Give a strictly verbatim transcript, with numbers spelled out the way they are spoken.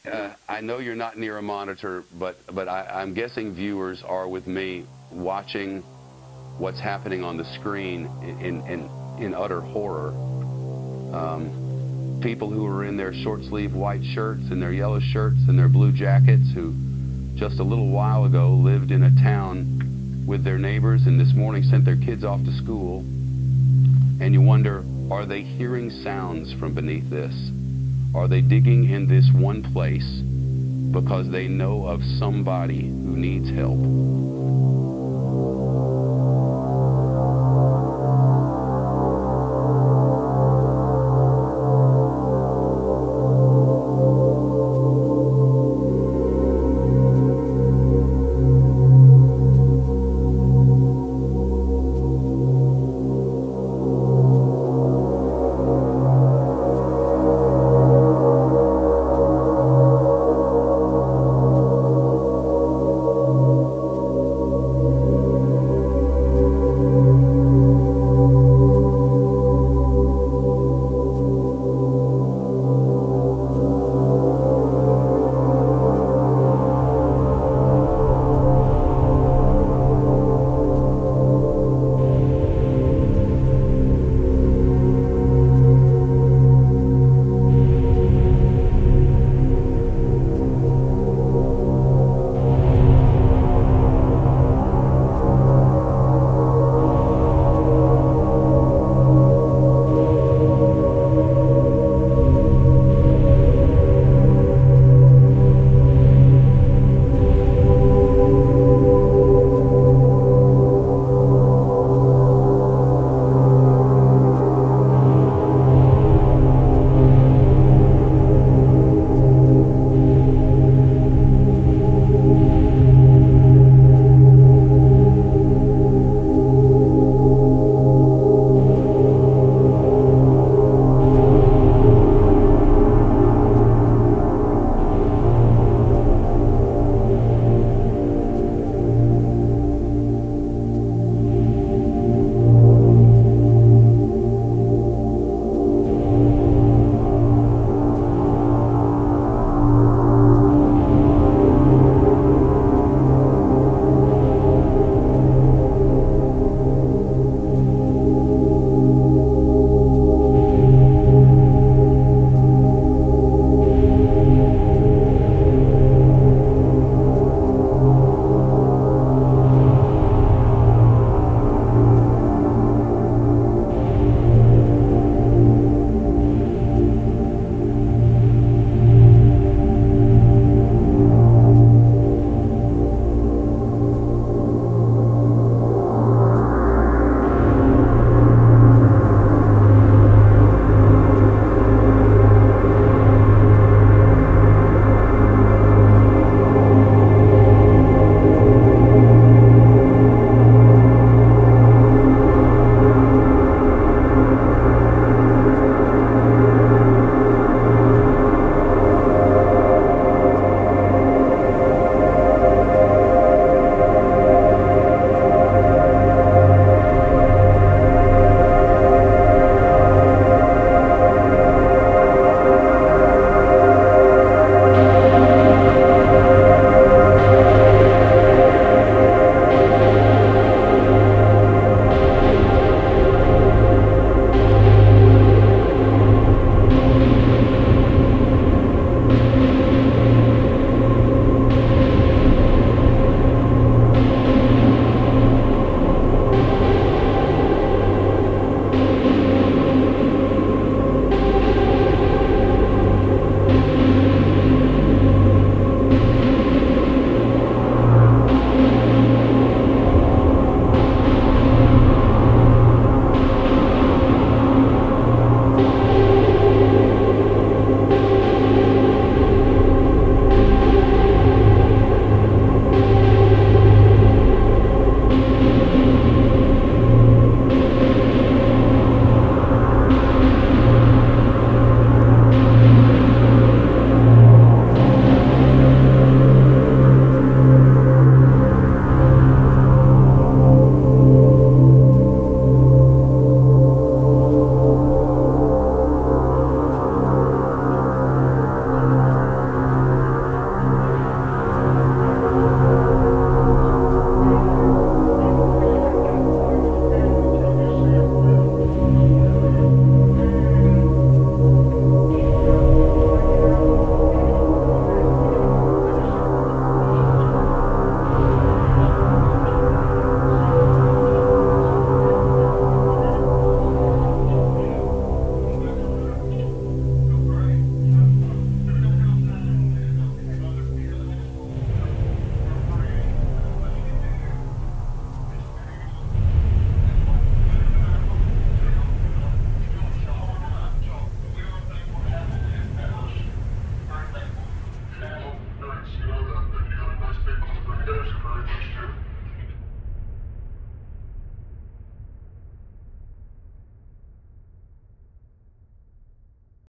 Uh, I know you're not near a monitor, but, but I, I'm guessing viewers are with me watching what's happening on the screen in, in, in utter horror. Um, people who are in their short-sleeve white shirts and their yellow shirts and their blue jackets, who just a little while ago lived in a town with their neighbors and this morning sent their kids off to school. And you wonder, are they hearing sounds from beneath this? Are they digging in this one place because they know of somebody who needs help?